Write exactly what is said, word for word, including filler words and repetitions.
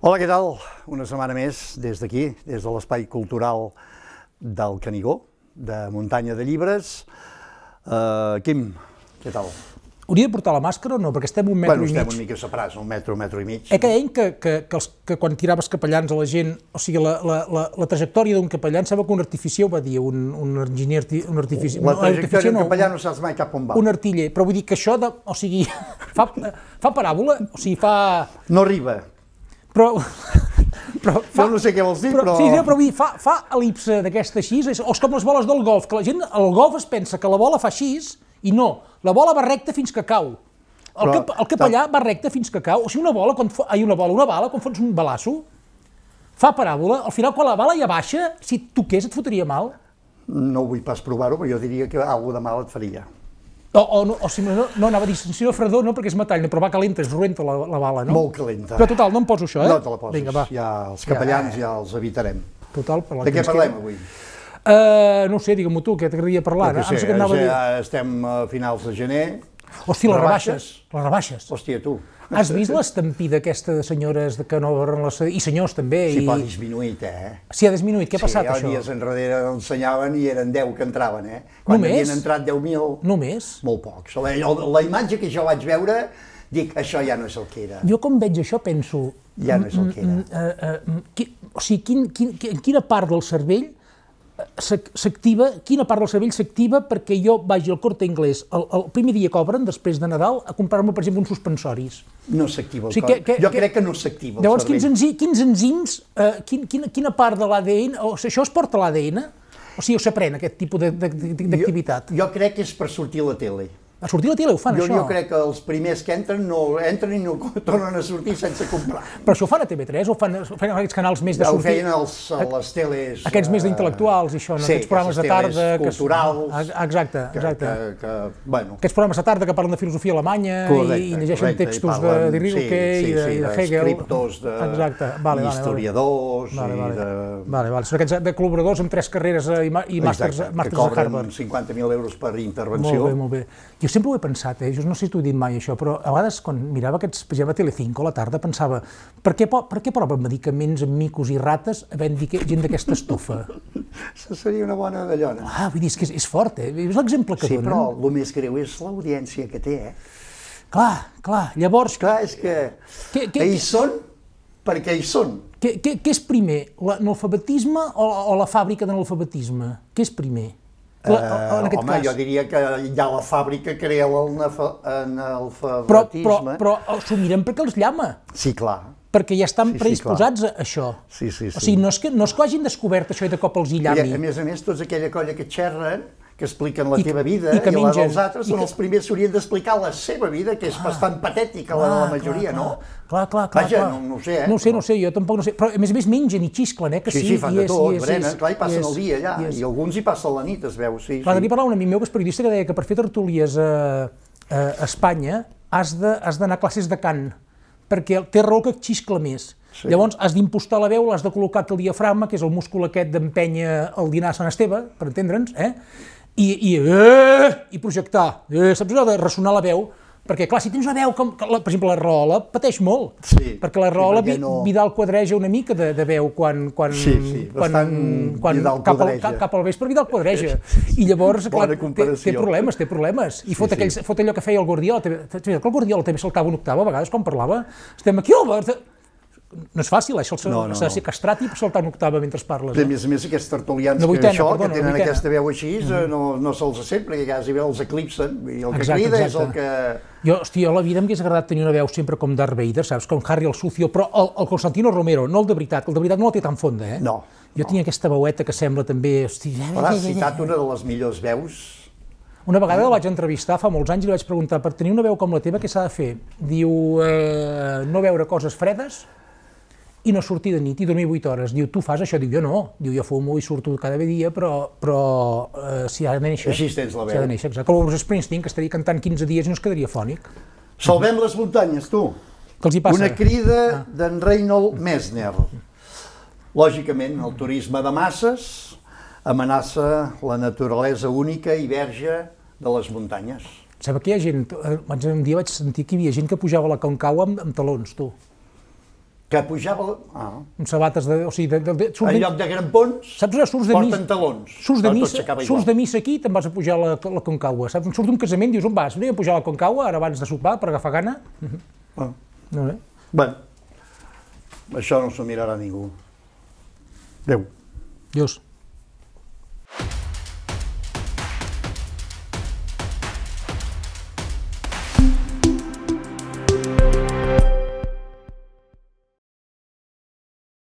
Hola, què tal? Una setmana més des d'aquí, des de l'Espai Cultural del Canigó, de Muntanya de Llibres. Uh, Quim, què tal? Hauria de portar la màscara o no? Perquè estem un metro bueno, i mig. Estem una mica separats, un metro, un metro i mig. Eh, que deien que, que, que, els, que quan tiraves capellans a la gent, o sigui, la, la, la, la trajectòria d'un capellà, em sembla que un artificier ho va dir, un, un enginyer, un artificier... La trajectòria d'un no, capellà no saps mai cap on va. Un artiller, però vull dir que això, de, o sigui, fa, fa paràbola, o sigui, fa... No arriba. Però... Però fa, jo no sé què vols dir, però... però... Sí, sí, però vull dir, fa, fa el·lipse d'aquesta així, és, o és com les boles del golf, que la gent al golf es pensa que la bola fa així, i no, la bola va recta fins que cau. El, Però, cap, el capellà va recte fins que cau. O sigui, una bola, quan fo, ai, una bola, una bala, quan fots un balasso, fa paràbola, al final quan la bala ja baixa, si et toqués et fotria mal. No vull pas provar-ho, però jo diria que alguna de mal et faria. O, o, no, o si no, no anava a dir sensació de fredor, no, perquè és metall, però va calenta, és roenta la, la bala, no? Molt calenta. Però total, no em poso això, eh? No te la poses, Vinga, va. Ja els capellans ja, ja els evitarem. Total, per la de què parlem avui? Uh, no ho sé, digue-m'ho tu, què t'agradaria parlar? No sé, que anava ja a dir... estem a finals de gener. Hòstia, les rebaixes. Les rebaixes. Hòstia, tu. Has vist l'estampida aquesta de senyores que no obren les... I senyors també. Sí, i... però ha disminuït, eh? Sí, ha disminuït. Què ha passat, sí, això? Sí, dies enrere ensenyaven i eren deu que entraven, eh? Quan Només? havien entrat deu mil... Només? Molt pocs. La, la imatge que jo vaig veure, dic, això ja no és el que era. Jo quan veig això penso... Ja no és el que era. Uh, uh, qui, o sigui, quin, quin, en quina part del cervell s'activa, quina part del cervell s'activa perquè jo vagi al Corte Inglés el, el primer dia que obren, després de Nadal, a comprar-me, per exemple, uns suspensoris. No s'activa el o sigui, cor. Que, que, jo que, crec que no s'activa el llavors, cervell. Llavors, quins, enzi, quins enzims, uh, quin, quina, quina part de l'A D N, o sigui, això es porta a l'A D N? O sigui, o s'aprèn aquest tipus d'activitat? Jo, jo crec que és per sortir a la tele. A sortir a la tele ho fan, jo, això? Jo crec que els primers que entren no entren i no tornen a sortir sense comprar. Però això ho fan a T V tres o fan, ho fan aquests canals més de ja sortir? Ho feien els, a les teles... Aquests més d'intel·lectuals i això, no? Sí, aquests programes de tarda... culturals... Que, exacte, exacte. Que, que, que, bueno. Aquests programes de tarda que parlen de filosofia alemanya correcte, i, i llegeixen correcte, textos i parlen, de, de Rilke sí, sí, i, de, sí, i de Hegel. Escriptors, de, exacte. Vale, historiadors... Vale, vale. I de... Vale, vale. Són aquests de col·laboradors amb tres carreres i, i màsters, màsters a Harvard. Que cobren cinquanta mil euros per intervenció. Molt bé, molt bé. Jo sempre ho he pensat, eh? Jo no sé si t'ho he dit mai això, però a vegades quan mirava aquests, per exemple, a Telecinco a la tarda, pensava per què, per què proven medicaments amb micos i rates havent gent d'aquesta estofa? Això seria una bona dallona. Ah, vull dir, és que és, és fort, eh? És l'exemple que sí, donen. Sí, però el més greu és l'audiència que té, eh? Clar, clar, llavors... Clar, és que que, que ells que... són perquè hi són. Què, què, què és primer, l'analfabetisme o, o la fàbrica d'analfabetisme? Què és primer? La, uh, en aquest home, cas. Jo diria que ja la fàbrica crea l'analfabetisme. Però, però, però s'ho miren perquè els llama. Sí, clar. Perquè ja estan sí, predisposats sí, a això. Sí, sí, sí. O sigui, no és, que, no és que hagin descobert això i de cop els hi llami. I a més a més, tots aquella colla que xerren, que expliquen la I, teva vida i, i la mengen, dels altres, són que... els primers que haurien d'explicar la seva vida, que és ah, bastant patètica, la de la majoria, clar, no? Clar, clar, clar. Vaja, clar. No, no ho sé, eh? No ho sé, no ho sé, jo tampoc no sé. Però a més a més mengen i xisclen, eh? Que sí, sí, fan de tot, berenen, clar, i passen el dia allà, i alguns hi passen la nit, es veu, sí. Clar, devia parlar un amic meu que és periodista que deia que per fer tertúlies a, a Espanya has d'anar a classes de cant, perquè té raó que xiscla més. Sí. Llavors has d'impostar la veu, l'has de col·locar al diafragma, que és el múscul aquest d'empènyer el dinar a Sant Esteve, per entendre'ns, eh? I, i, eh, i projectar, eh, saps allò de ressonar la veu? Perquè, clar, si tens una veu, com, la, per exemple, la Rahola pateix molt, sí, perquè la Rahola sí, perquè no... Vidal quadreja una mica de, de veu quan, quan, sí, sí, quan, quan cap, al, cap al vespre Vidal quadreja, i llavors, clar, té, té problemes, té problemes, i fot, sí, aquells, sí. fot allò que feia el Guardiola, el Guardiola també saltava una octava a vegades quan parlava, estem aquí, Albert... No és fàcil, això s'ha no, no, de ser castrat i saltar una octava mentre parles. A més a més, aquests tertulians no, vuitena, que això, perdona, que tenen aquesta veu així, mm-hmm. no, no se'ls sent, perquè quasi bé els eclipsen, i el que exacte, crida exacte. És el que... Jo, hòstia, a la vida m'hagués agradat tenir una veu sempre com Darth Vader, saps, com Harry el Sucio, però el, el Constantino Romero, no el de veritat, el de veritat no la té tan fonda, eh? No. Jo no. Tenia aquesta veueta que sembla també... Hòstia, però has citat una de les millors veus. Una vegada el vaig entrevistar fa molts anys i li vaig preguntar, per tenir una veu com la teva, què s'ha de fer? Diu, eh, no veure coses fredes, i no sortir de nit i dormir vuit hores. Diu, tu fas això? Diu, jo no. Diu, jo fumo i surto cada dia, però, però eh, si ha de néixer... Així tens la veu. Si ha de néixer, exacte. Com el Bruce Springsteen, que estaria cantant quinze dies i no es quedaria fònic. Salvem les muntanyes, tu. Què els hi passa? Una crida ah. d'en Reinhold Messner. Lògicament, el turisme de masses amenaça la naturalesa única i verge de les muntanyes. Sembla que hi ha gent... Un dia vaig sentir que hi havia gent que pujava a la Concagua amb, amb talons, tu. Que pujava... Ah. Amb sabates de... O sigui, de, de, de, en lloc de grampons, saps, surts de porten talons. Surts de, missa, surts de missa aquí i te'n vas a pujar a la, la Concagua. Saps? Surts d'un casament i dius, on vas? Anem a pujar a la Concagua, ara abans de sopar, per agafar gana. Ah. No sé. Bé, això no s'ho mirarà ningú. Adéu. Adiós.